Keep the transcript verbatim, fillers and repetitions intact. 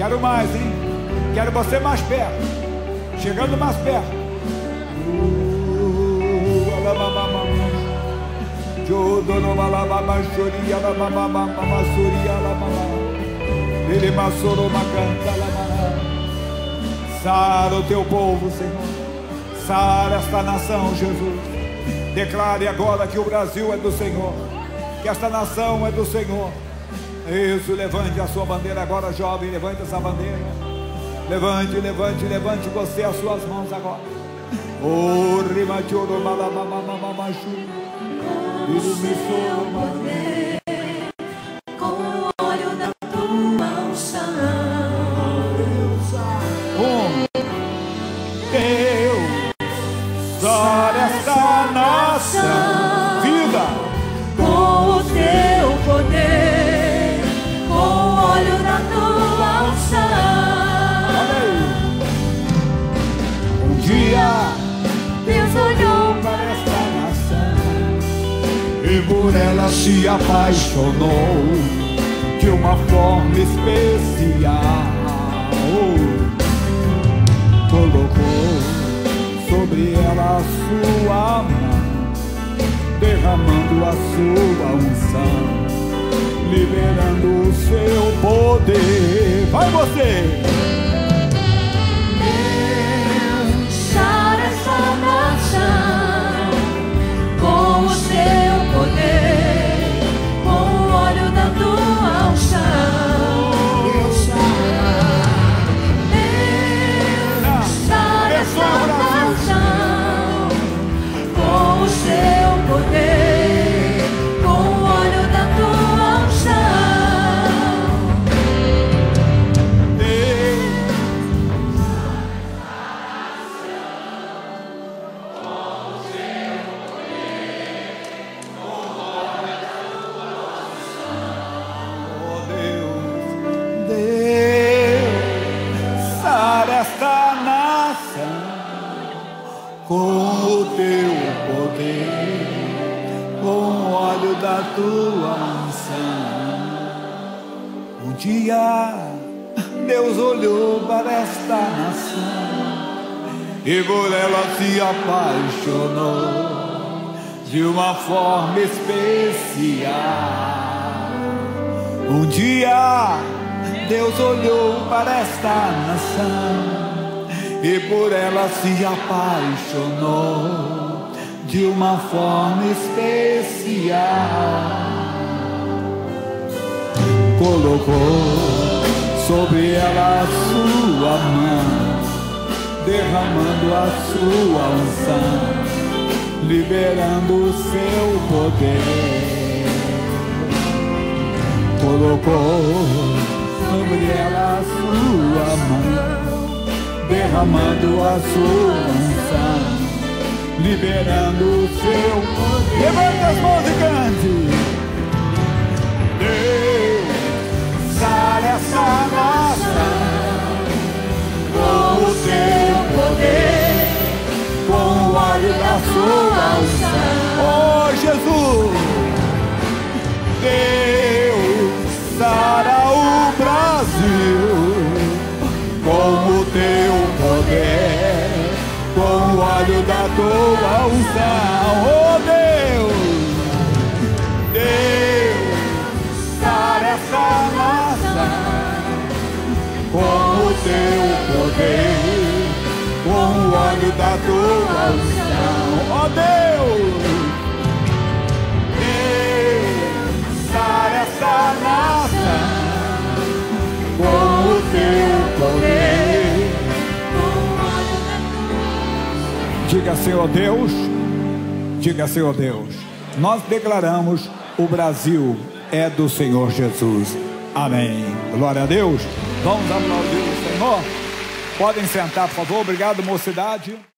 Quero mais, hein? Quero você mais perto. Chegando mais perto. Sara o teu povo, Senhor. Sara esta nação, Jesus. Declare agora que o Brasil é do Senhor, que esta nação é do Senhor. Isso, levante a sua bandeira agora, jovem. Levante essa bandeira. Levante, levante, levante você as suas mãos agora. Oh, rimachoro malamamamamachu. Com o óleo da tua unção. Deus, sara esta nação. Vida. Com o teu poder, com o óleo da tua unção. Olha aí. Um dia Deus olhou para esta nação e por ela se apaixonou de uma forma especial. Colocou sobre ela a sua mão, derramando a sua unção, liberando o seu poder. Vai você! Deus, sara essa nação com o seu poder, com o óleo da tua unção. Deus, sara essa nação com o seu poder, com o óleo da tua unção. Oh Deus, Deus, sara esta nação com o teu poder, com o óleo da tua unção. Um dia Deus olhou para esta nação e por ela se apaixonou de uma forma especial. Um dia Deus olhou para esta nação e por ela se apaixonou de uma forma especial. Colocou sobre ela a sua mão, derramando a sua unção, liberando o seu poder. Colocou sobre ela a sua mão, derramando a sua unção, liberando o seu poder. Levanta as mãos e cante. Deus, sara essa nação com o seu poder, com o óleo da sua unção. Oh Jesus, Deus, sara o Brasil com o teu poder, com o óleo da tua unção. Oh Deus, Deus, sara essa nação com o teu poder, com o óleo da tua unção. Oh Deus, Deus, sara essa nação com o teu poder. Diga, Senhor Deus, diga, Senhor Deus, nós declaramos: o Brasil é do Senhor Jesus. Amém. Glória a Deus. Vamos aplaudir o Senhor. Podem sentar, por favor. Obrigado, mocidade.